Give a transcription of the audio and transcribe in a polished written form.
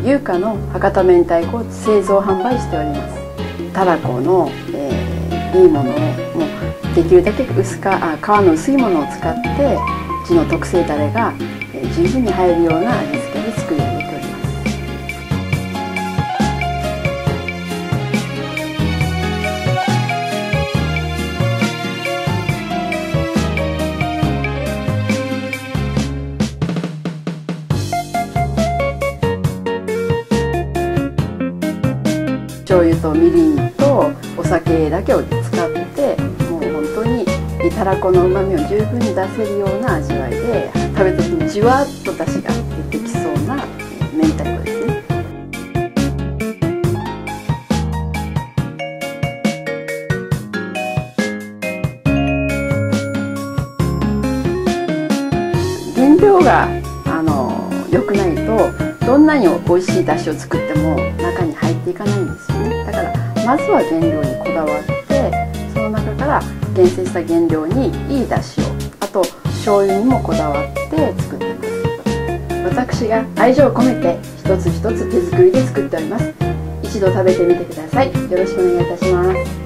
優香の博多明太子を製造販売しております。たらこの、いいものをもうできるだけ皮の薄いものを使ってうちの特製タレが十分に入るような味付けで作り上げております。醤油とみりんとお酒だけを使ってもう本当にたらこのうまみを十分に出せるような味わいで食べた時にじわっと出汁が出てきそうな明太子ですね。原料が良くないとどんなに美味しい出汁を作っても中に入っていかないんですよね。だからまずは原料にこだわってその中から厳選した原料にいい出汁をあと醤油にもこだわって作っています。私が愛情を込めて一つ一つ手作りで作っております。一度食べてみてください。よろしくお願いいたします。